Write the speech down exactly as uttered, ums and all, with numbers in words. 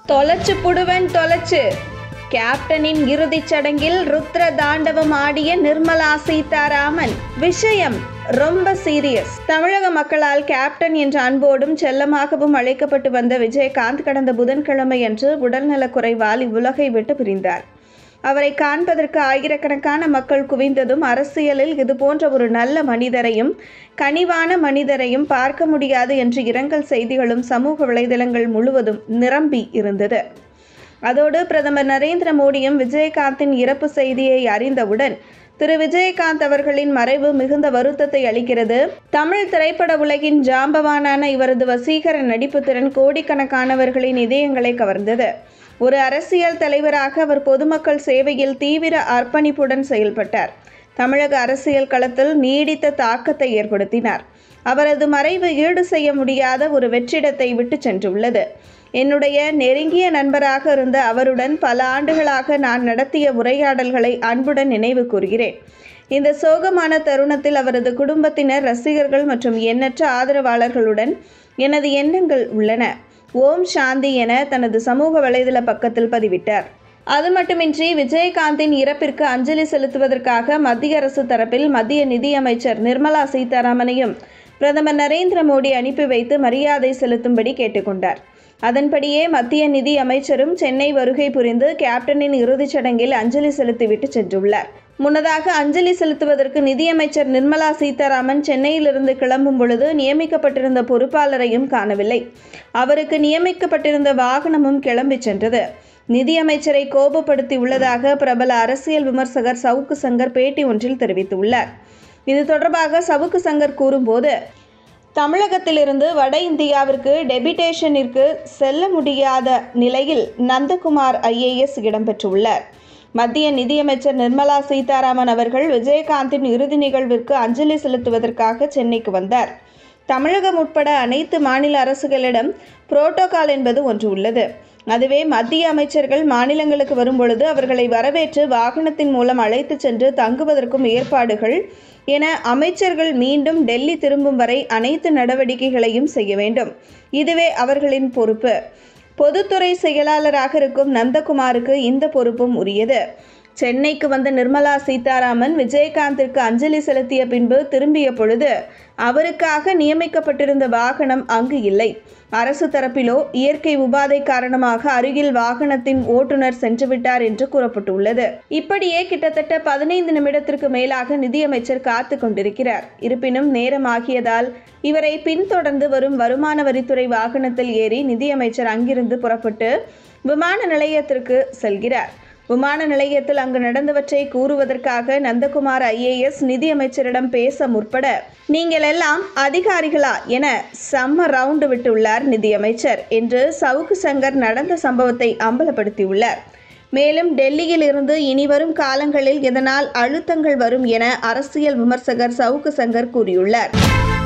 தொலைச்சு புடுவன் தொலைச்சு கேப்டனின் இறுதிச் சடங்கில் ருத்ர தாண்டவம் ஆடிய நிர்மலா சீதாராமன். விஷயம் ரொம்ப சீரியஸ். தமிழக மக்களால் கேப்டன் என்ற அன்போடும் செல்லமாகவும் அழைக்கப்பட்டு வந்த விஜயகாந்த் கடந்த புதன்கிழமை அன்று உடல்நலக்குறைவால் இவ்வுலகை விட்டு பிரிந்தார். அவரை காண்பதற்கு ஆயிரக்கணக்கான மக்கள் குவிந்ததும் அரசியலில் இதுபோன்ற ஒரு நல்ல மனிதரையும் கனிவான மனிதரையும் பார்க்க முடியாது என்று இரங்கல் செய்திகளும் சமூக வலைதளங்கள் முழுவதும் நிரம்பி இருந்தது. அதோடு பிரதமர் நரேந்திர மோடியும் விஜயகாந்தின் இறப்பு செய்தியை அறிந்தவுடன் திரு விஜயகாந்த் அவர்களின் மறைவு மிகுந்த வருத்தத்தை அளிக்கிறது. தமிழ் திரைப்பட உலகின் ஜாம்பவானான இவரது வசீகர நடிப்பு திறன் கோடிக்கணக்கானவர்களின் இதயங்களை கவர்ந்தது. ஒரு அரசியல் தலைவராக அவர் பொதுமக்கள் சேவையில் தீவிர அர்ப்பணிப்புடன் செயல்பட்டார். தமிழக அரசியல் களத்தில் நீடித்த தாக்கத்தை ஏற்படுத்தினார். அவரது மறைவு ஈடு செய்ய முடியாத ஒரு வெற்றிடத்தை விட்டு சென்றுள்ளது. என்னுடைய நெருங்கிய நண்பராக இருந்த அவருடன் பல ஆண்டுகளாக நான் நடத்திய உரையாடல்களை அன்புடன் நினைவு கூர்கிறேன். இந்த சோகமான தருணத்தில் அவரது குடும்பத்தினர், ரசிகர்கள் மற்றும் எண்ணற்ற ஆதரவாளர்களுடன் எனது எண்ணங்கள் உள்ளன. ஓம் சாந்தி என தனது சமூக வலைதள பக்கத்தில் பதிவிட்டார். அது மட்டுமின்றி விஜயகாந்தின் இறப்பிற்கு அஞ்சலி செலுத்துவதற்காக மத்திய அரசு தரப்பில் மத்திய நிதியமைச்சர் நிர்மலா சீதாராமனையும் பிரதமர் நரேந்திர மோடி அனுப்பி வைத்து மரியாதை செலுத்தும்படி கேட்டுக்கொண்டார். அதன்படியே மத்திய நிதி அமைச்சரும் சென்னை வருகை புரிந்து கேப்டனின் இறுதிச் சடங்கில் அஞ்சலி செலுத்திவிட்டு சென்றுள்ளார். முன்னதாக அஞ்சலி செலுத்துவதற்கு நிதியமைச்சர் நிர்மலா சீதாராமன் சென்னையிலிருந்து கிளம்பும் பொழுது நியமிக்கப்பட்டிருந்த பொறுப்பாளரையும் காணவில்லை. அவருக்கு நியமிக்கப்பட்டிருந்த வாகனமும் கிளம்பி சென்றது. நிதியமைச்சரை கோபப்படுத்தி உள்ளதாக பிரபல அரசியல் விமர்சகர் சவுக்கு சங்கர் பேட்டி ஒன்றில் தெரிவித்துள்ளார். இது தொடர்பாக சவுக்கு சங்கர் கூறும்போது, தமிழகத்திலிருந்து வட இந்தியாவிற்கு டெபிடேஷனிற்கு செல்ல முடியாத நிலையில் நந்தகுமார் ஐஏஎஸ் இடம்பெற்றுள்ளார். மத்திய நிதியமைச்சர் நிர்மலா சீதாராமன் அவர்கள் விஜயகாந்தின் இறுதி நிகழ்விற்கு அஞ்சலி செலுத்துவதற்காக சென்னைக்கு வந்தார். தமிழகம் உட்பட அனைத்து மாநில அரசுகளிடம் புரோட்டோகால் என்பது ஒன்று உள்ளது. அதுவே மத்திய அமைச்சர்கள் மாநிலங்களுக்கு வரும்பொழுது அவர்களை வரவேற்று வாகனத்தின் மூலம் அழைத்து சென்று தங்குவதற்கும் ஏற்பாடுகள் என அமைச்சர்கள் மீண்டும் டெல்லி திரும்பும் வரை அனைத்து நடவடிக்கைகளையும் செய்ய வேண்டும். இதுவே அவர்களின் பொறுப்பு. பொதுத்துறை செயலாளராக இருக்கும் நந்தகுமாருக்கு இந்த பொறுப்பும் உரியது. சென்னைக்கு வந்த நிர்மலா சீதாராமன் விஜயகாந்திற்கு அஞ்சலி செலுத்திய பின்பு திரும்பிய பொழுது அவருக்காக நியமிக்கப்பட்டிருந்த வாகனம் அங்கு இல்லை. அரசு தரப்பிலோ இயற்கை உபாதை காரணமாக அருகில் வாகனத்தின் ஓட்டுநர் சென்றுவிட்டார் என்று கூறப்பட்டுள்ளது. இப்படியே கிட்டத்தட்ட பதினைந்து நிமிடத்திற்கு மேலாக நிதியமைச்சர் காத்து கொண்டிருக்கிறார். இருப்பினும் நேரமாகியதால் இவரை பின்தொடர்ந்து வரும் வருமான வரித்துறை வாகனத்தில் ஏறி நிதியமைச்சர் அங்கிருந்து புறப்பட்டு விமான நிலையத்திற்கு செல்கிறார். விமான நிலையத்தில் அங்கு நடந்தவற்றை கூறுவதற்காக நந்தகுமார் ஐஏஎஸ் நிதியமைச்சரிடம் பேச முற்பட, நீங்கள் எல்லாம் அதிகாரிகளா என செம்ம ரவுண்டு விட்டுள்ளார் நிதியமைச்சர் என்று சவுக்கு சங்கர் நடந்த சம்பவத்தை அம்பலப்படுத்தியுள்ளார். மேலும் டெல்லியில் இருந்து இனிவரும் காலங்களில் இதனால் அழுத்தங்கள் வரும் என அரசியல் விமர்சகர் சவுக்கு சங்கர் கூறியுள்ளார்.